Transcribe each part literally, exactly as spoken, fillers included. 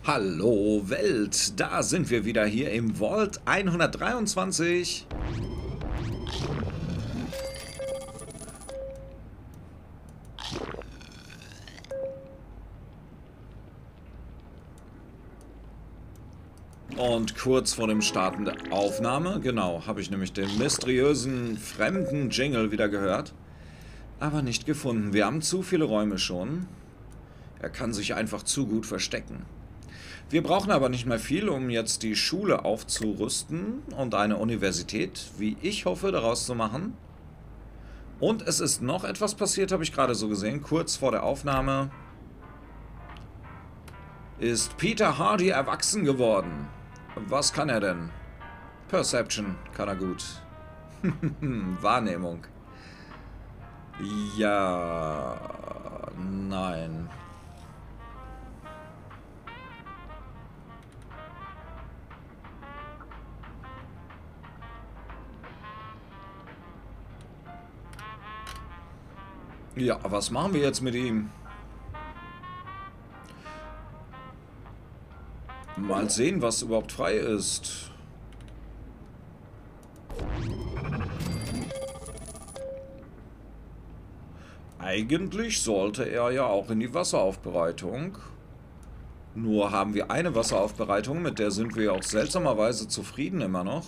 Hallo Welt, da sind wir wieder hier im Vault hundertdreiundzwanzig. Und kurz vor dem Starten der Aufnahme, genau, habe ich nämlich den mysteriösen, fremden Jingle wieder gehört. Aber nicht gefunden. Wir haben zu viele Räume schon. Er kann sich einfach zu gut verstecken. Wir brauchen aber nicht mehr viel, um jetzt die Schule aufzurüsten und eine Universität, wie ich hoffe, daraus zu machen. Und es ist noch etwas passiert, habe ich gerade so gesehen. Kurz vor der Aufnahme ist Peter Hardy erwachsen geworden. Was kann er denn? Perception kann er gut. Wahrnehmung. Ja, nein. Ja, was machen wir jetzt mit ihm? Mal sehen, was überhaupt frei ist. Eigentlich sollte er ja auch in die Wasseraufbereitung. Nur haben wir eine Wasseraufbereitung, mit der sind wir auch seltsamerweise zufrieden immer noch.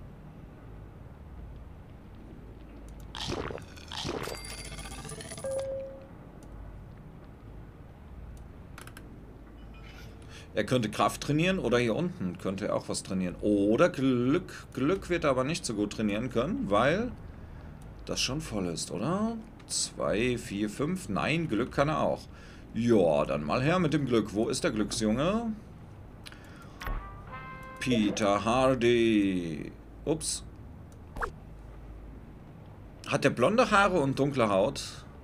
Er könnte Kraft trainieren oder hier unten könnte er auch was trainieren. Oder Glück. Glück wird er aber nicht so gut trainieren können, weil das schon voll ist, oder? zwei, vier, fünf. Nein, Glück kann er auch. Ja, dann mal her mit dem Glück. Wo ist der Glücksjunge? Peter Hardy. Ups. Hat der blonde Haare und dunkle Haut?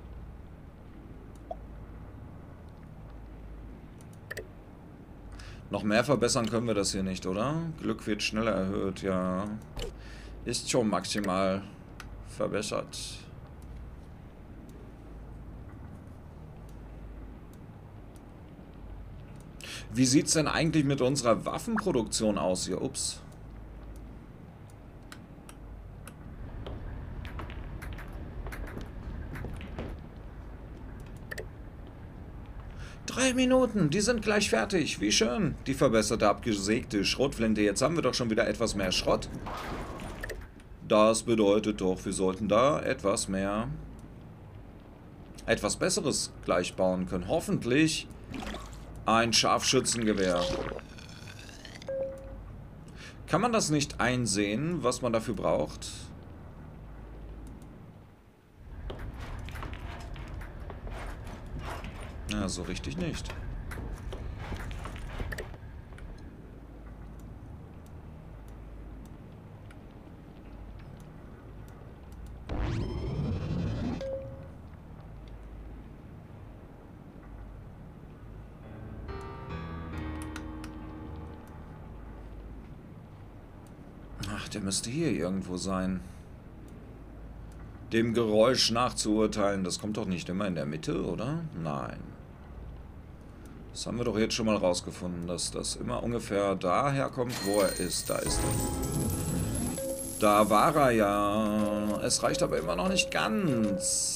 Noch mehr verbessern können wir das hier nicht, oder? Glück wird schneller erhöht, ja. Ist schon maximal verbessert. Wie sieht es denn eigentlich mit unserer Waffenproduktion aus hier? Ups. Drei Minuten, die sind gleich fertig. Wie schön. Die verbesserte, abgesägte Schrotflinte. Jetzt haben wir doch schon wieder etwas mehr Schrott. Das bedeutet doch, wir sollten da etwas mehr... etwas Besseres gleich bauen können. Hoffentlich ein Scharfschützengewehr. Kann man das nicht einsehen, was man dafür braucht? Ja, so richtig nicht. Ach, der müsste hier irgendwo sein. Dem Geräusch nach zu urteilen, das kommt doch nicht immer in der Mitte, oder? Nein. Das haben wir doch jetzt schon mal rausgefunden, dass das immer ungefähr daher kommt, wo er ist. Da ist er. Da war er ja. Es reicht aber immer noch nicht ganz.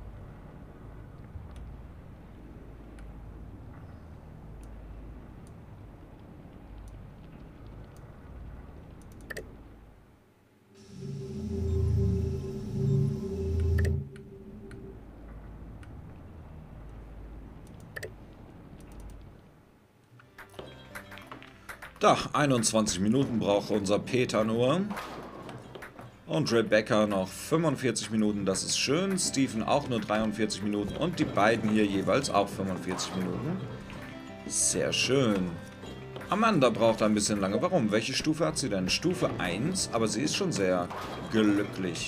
Da, einundzwanzig Minuten braucht unser Peter nur. Und Rebecca noch fünfundvierzig Minuten, das ist schön. Stephen auch nur dreiundvierzig Minuten. Und die beiden hier jeweils auch fünfundvierzig Minuten. Sehr schön. Amanda braucht ein bisschen lange. Warum? Welche Stufe hat sie denn? Stufe eins, aber sie ist schon sehr glücklich.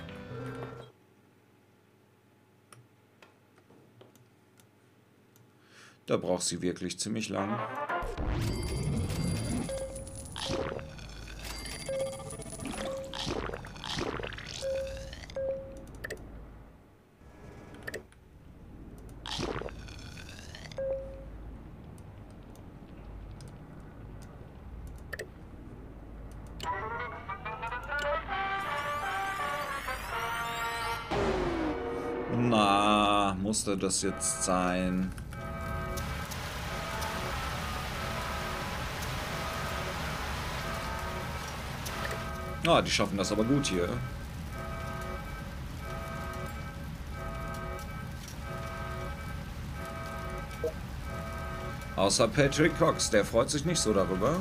Da braucht sie wirklich ziemlich lang. musste das jetzt sein? Ah, die schaffen das aber gut hier. Außer Patrick Cox, der freut sich nicht so darüber.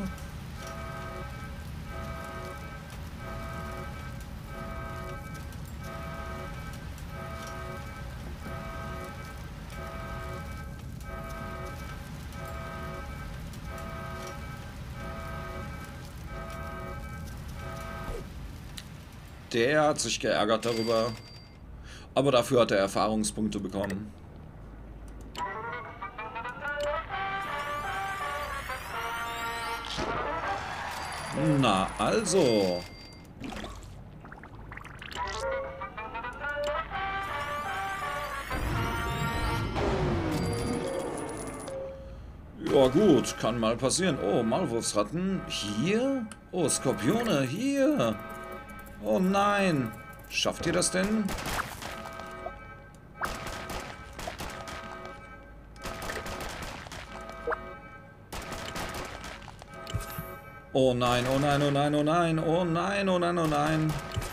Der hat sich geärgert darüber. Aber dafür hat er Erfahrungspunkte bekommen. Na, also. Ja gut, kann mal passieren. Oh, Maulwurfsratten. Hier? Oh, Skorpione. Hier. Oh nein. Schafft ihr das denn? Oh nein, oh nein, oh nein, oh nein, oh nein, oh nein, oh nein.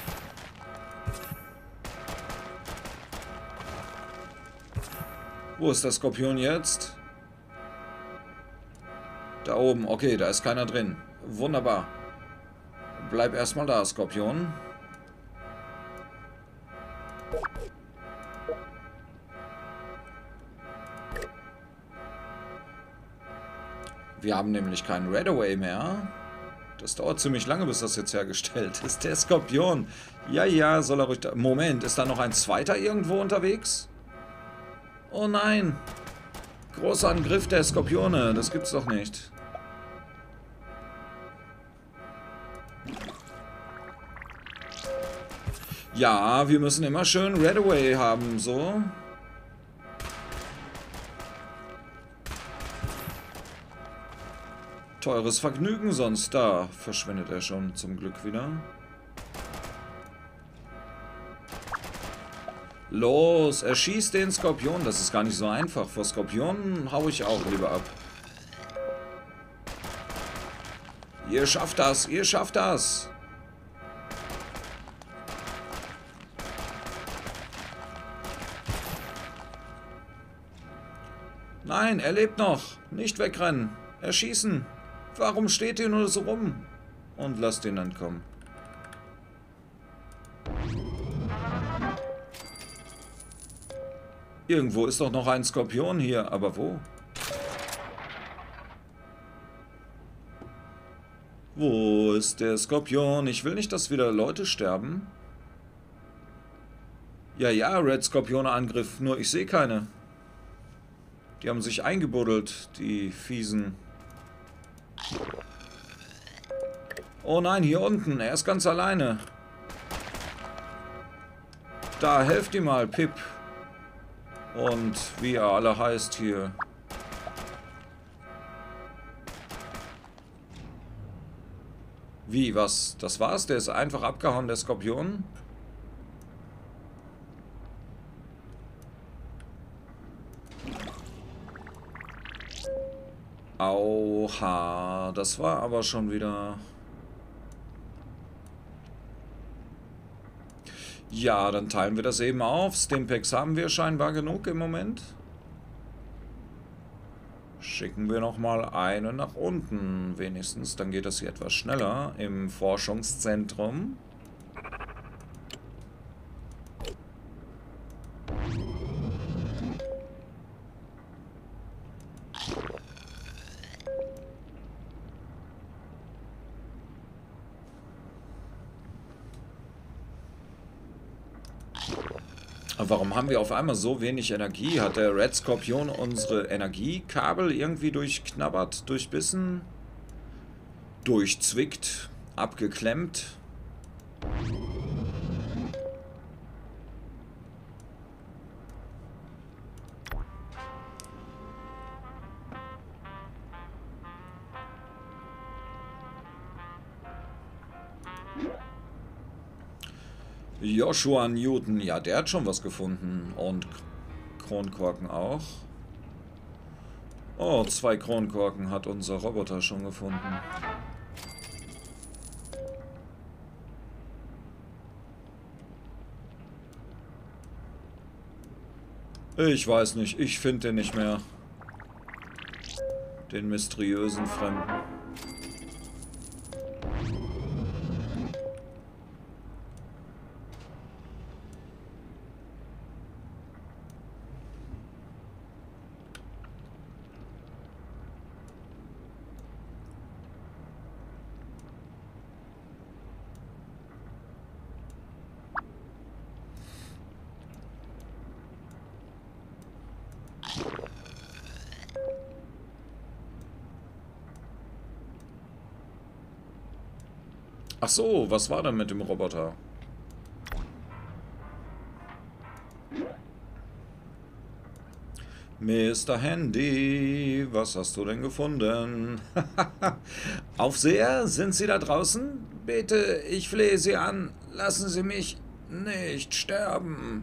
Wo ist der Skorpion jetzt? Da oben, okay, da ist keiner drin. Wunderbar. Bleib erstmal da, Skorpion. Wir haben nämlich keinen Redaway mehr. Das dauert ziemlich lange, bis das jetzt hergestellt ist. Der Skorpion. Ja, ja, soll er ruhig da... Moment, ist da noch ein zweiter irgendwo unterwegs? Oh nein. Großer Angriff der Skorpione. Das gibt's doch nicht. Ja, wir müssen immer schön Redaway haben, so. Teures Vergnügen sonst. Da verschwindet er schon zum Glück wieder. Los, erschießt den Skorpion. Das ist gar nicht so einfach. Vor Skorpionen hau ich auch lieber ab. Ihr schafft das, ihr schafft das. Nein, er lebt noch. Nicht wegrennen. Erschießen. Warum steht ihr nur so rum? Und lasst ihn entkommen. Irgendwo ist doch noch ein Skorpion hier, aber wo? Wo ist der Skorpion? Ich will nicht, dass wieder Leute sterben. Ja, ja, Red Skorpione-Angriff, nur ich sehe keine. Die haben sich eingebuddelt, die Fiesen. Oh nein, hier unten. Er ist ganz alleine. Da, helft ihm mal, Pip. Und wie er alle heißt hier. Wie, was? Das war's? Der ist einfach abgehauen, der Skorpion? Auha, das war aber schon wieder... Ja, dann teilen wir das eben auf. Stimpaks haben wir scheinbar genug im Moment. Schicken wir nochmal eine nach unten, wenigstens. Dann geht das hier etwas schneller im Forschungszentrum. Warum haben wir auf einmal so wenig Energie? Hat der Red Skorpion unsere Energiekabel irgendwie durchknabbert, durchbissen, durchzwickt, abgeklemmt? Joshua Newton, ja, der hat schon was gefunden. Und Kronkorken auch. Oh, zwei Kronkorken hat unser Roboter schon gefunden. Ich weiß nicht, ich finde den nicht mehr. Den mysteriösen Fremden. Ach so, was war denn mit dem Roboter? Mister Handy, was hast du denn gefunden? Aufseher, sind Sie da draußen? Bitte, ich flehe Sie an. Lassen Sie mich nicht sterben.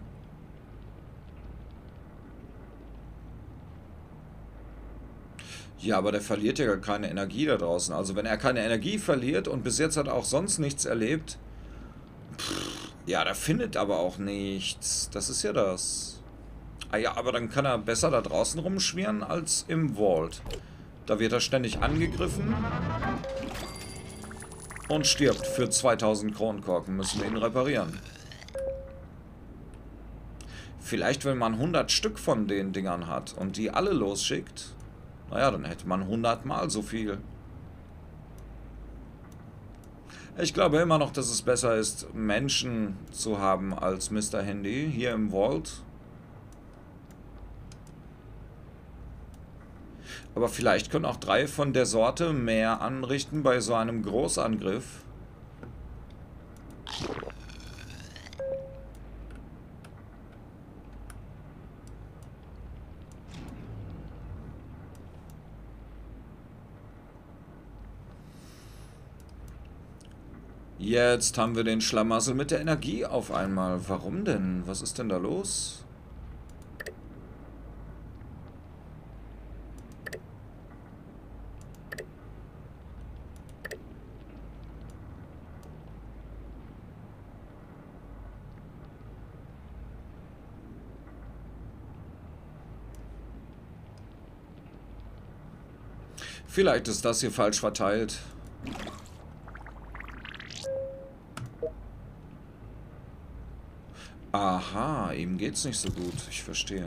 Ja, aber der verliert ja gar keine Energie da draußen. Also wenn er keine Energie verliert und bis jetzt hat er auch sonst nichts erlebt. Pff, ja, der findet aber auch nichts. Das ist ja das. Ah ja, aber dann kann er besser da draußen rumschwirren als im Vault. Da wird er ständig angegriffen. Und stirbt für zweitausend Kronkorken. Müssen wir ihn reparieren. Vielleicht, wenn man hundert Stück von den Dingern hat und die alle losschickt... Naja, dann hätte man hundertmal so viel. Ich glaube immer noch, dass es besser ist, Menschen zu haben als Mister Handy hier im Vault. Aber vielleicht können auch drei von der Sorte mehr anrichten bei so einem Großangriff. Jetzt haben wir den Schlamassel mit der Energie auf einmal. Warum denn? Was ist denn da los? Vielleicht ist das hier falsch verteilt. Aha, ihm geht's nicht so gut. Ich verstehe.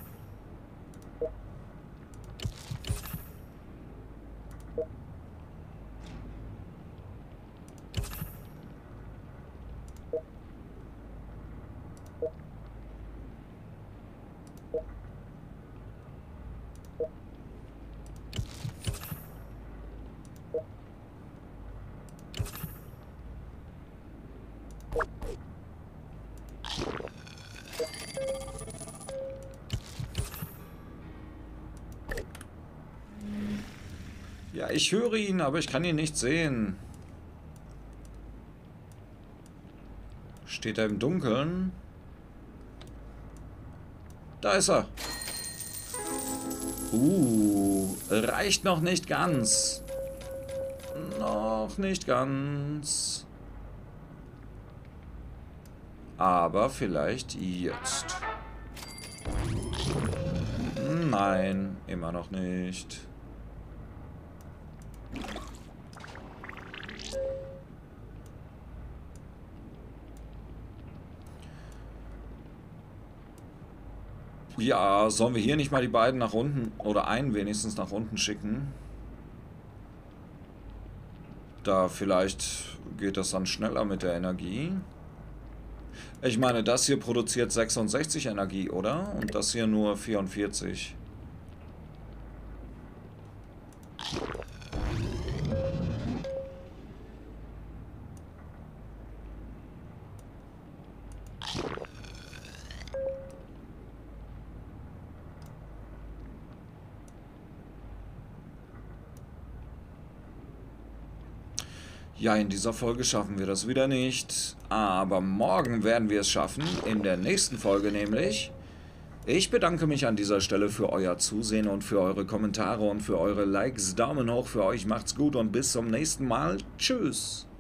Ja, ich höre ihn, aber ich kann ihn nicht sehen. Steht er im Dunkeln? Da ist er. Uh, reicht noch nicht ganz. Noch nicht ganz. Aber vielleicht jetzt. Nein, immer noch nicht. Ja, sollen wir hier nicht mal die beiden nach unten, oder einen wenigstens nach unten schicken? Da vielleicht geht das dann schneller mit der Energie. Ich meine, das hier produziert sechsundsechzig Energie, oder? Und das hier nur vierundvierzig. Ja, in dieser Folge schaffen wir das wieder nicht. Aber morgen werden wir es schaffen. In der nächsten Folge nämlich. Ich bedanke mich an dieser Stelle für euer Zusehen und für eure Kommentare und für eure Likes. Daumen hoch für euch, macht's gut und bis zum nächsten Mal. Tschüss.